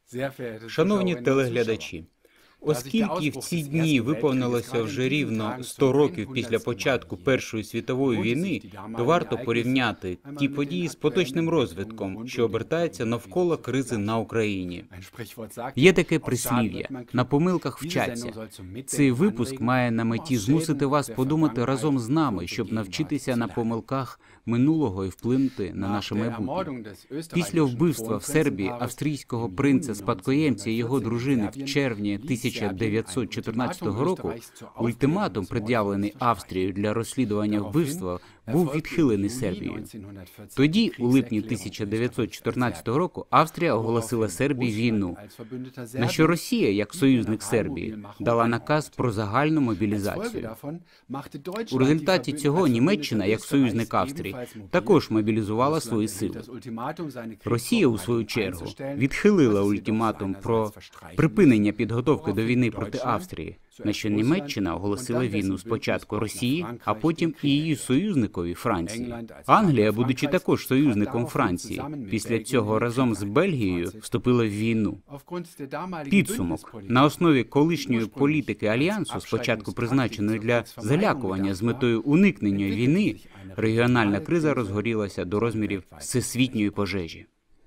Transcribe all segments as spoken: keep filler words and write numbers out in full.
Шановні телеглядачі, оскільки в ці дні виповнилося вже рівно сто років після початку Першої світової війни, то варто порівняти ті події з поточним розвитком, що обертається навколо кризи на Україні. Є таке прислів'я «на помилках вчаться». Цей випуск має на меті змусити вас подумати разом з нами, щоб навчитися на помилках минулого і вплинути на наше майбутнє. Після вбивства в Сербії австрійського принца-спадкоємця і його дружини в червні тисяча дев'ятсот чотирнадцятого року, ультиматум, пред'явлений Австрією для розслідування вбивства, був відхилений Сербією. Тоді, у липні тисяча дев'ятсот чотирнадцятого року, Австрія оголосила Сербії війну, на що Росія, як союзник Сербії, дала наказ про загальну мобілізацію. У результаті цього Німеччина, як союзник Австрії, також мобілізувала свої сили. Росія, у свою чергу, відхилила ультиматум про припинення підготовки до війни проти Австрії, на що Німеччина оголосила війну спочатку Росії, а потім і її союзникові Франції. Англія, будучи також союзником Франції, після цього разом з Бельгією вступила в війну. Підсумок. На основі колишньої політики Альянсу, спочатку призначеної для залякування з метою уникнення війни, регіональна криза розгорілася до розмірів всесвітньої пожежі.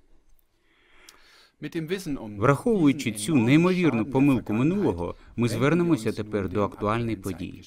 Враховуючи цю неймовірну помилку минулого, ми звернемося тепер до актуальної події.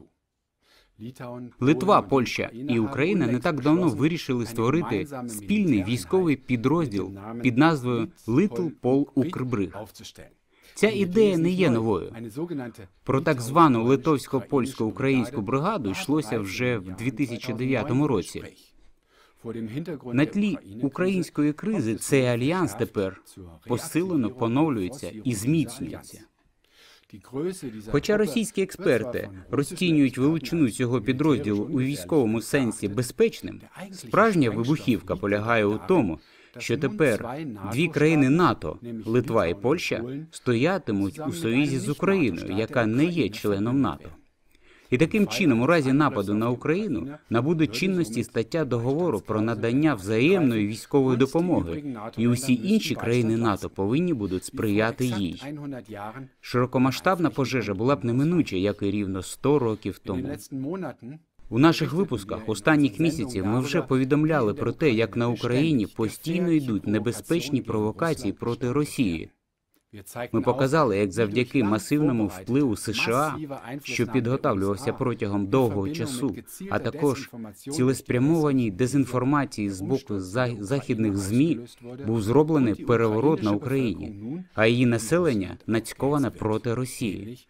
Литва, Польща і Україна не так давно вирішили створити спільний військовий підрозділ під назвою Little Pole Укрбриг. Ця ідея не є новою. Про так звану литовсько-польсько-українську бригаду йшлося вже в дві тисячі дев'ятому році. На тлі української кризи цей альянс тепер посилено поновлюється і зміцнюється. Хоча російські експерти розцінюють величину цього підрозділу у військовому сенсі безпечним, справжня вибухівка полягає у тому, що тепер дві країни НАТО, Литва і Польща, стоятимуть у союзі з Україною, яка не є членом НАТО. І таким чином, у разі нападу на Україну, набуде чинності стаття договору про надання взаємної військової допомоги, і усі інші країни НАТО повинні будуть сприяти їй. Широкомасштабна пожежа була б неминуча, як і рівно сто років тому. У наших випусках останніх місяців ми вже повідомляли про те, як на Україні постійно йдуть небезпечні провокації проти Росії. Ми показали, як завдяки масивному впливу США, що підготовлювався протягом довгого часу, а також цілеспрямованій дезінформації з боку західних ЗМІ, був зроблений переворот на Україні, а її населення нацьковане проти Росії.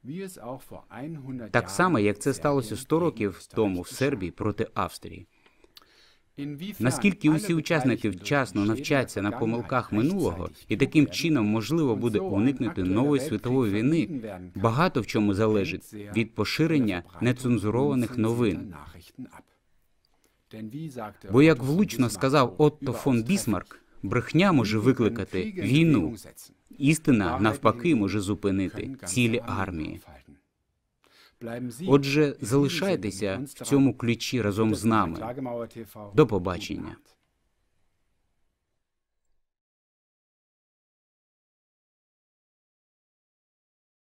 Так само, як це сталося сто років тому в Сербії проти Австрії. Наскільки усі учасники вчасно навчаться на помилках минулого, і таким чином можливо буде уникнути нової світової війни, багато в чому залежить від поширення нецензурованих новин. Бо, як влучно сказав Отто фон Бісмарк, брехня може викликати війну, істина, навпаки, може зупинити цілі армії. Отже, залишайтеся в цьому ключі разом з нами. До побачення.